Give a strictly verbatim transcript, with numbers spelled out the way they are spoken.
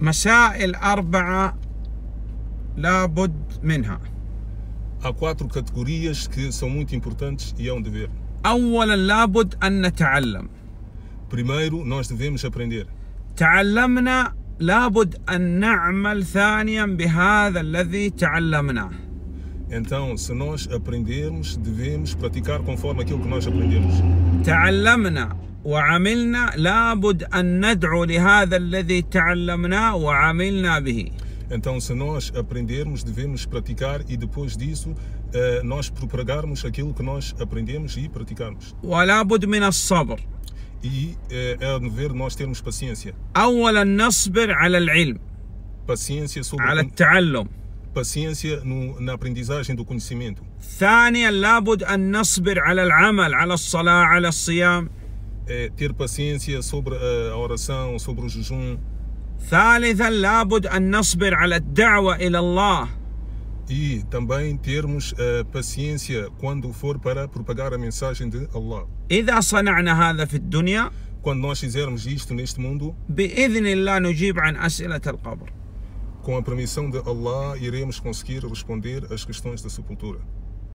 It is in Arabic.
مسائل أربعة لابد منها. Há quatro categorias que são muito importantes e é um dever. أولا لابد أن نتعلم. Primeiro, nós devemos aprender. تعلمنا لابد أن نعمل ثانيا بهذا الذي تعلمناه. Então, se nós aprendermos, devemos praticar conforme aquilo que nós aprendemos. تعلمنا وعملنا لابد أن ندعو لهذا الذي تعلمناه وعملنا به. Então, se nós aprendermos, devemos praticar e depois disso nós propagarmos aquilo que nós aprendemos e praticarmos. ولا بد من الصبر. E é um dever nós termos paciência. أولا نصبر على العلم. Paciência sobre على التعلم. paciência no, na aprendizagem do conhecimento. ثانيا لابد أن نصبر على العمل على الصلاة على الصيام. É ter paciência sobre a oração, sobre o jejum. ثالثا لابد أن نصبر على الدعوة إلى الله. E também termos uh, paciência quando for para propagar a mensagem de Allah. إذا صنعنا هذا في الدنيا Quando nós fizermos isto neste mundo, بإذن الله نجيب عن أسئلة القبر. Com a permissão de Allah, iremos conseguir responder às questões da sepultura.